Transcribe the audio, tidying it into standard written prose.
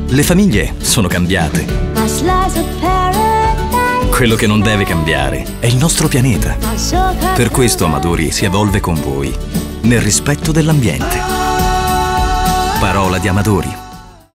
Le famiglie sono cambiate. Quello che non deve cambiare è il nostro pianeta. Per questo Amadori si evolve con voi, nel rispetto dell'ambiente. Parola di Amadori.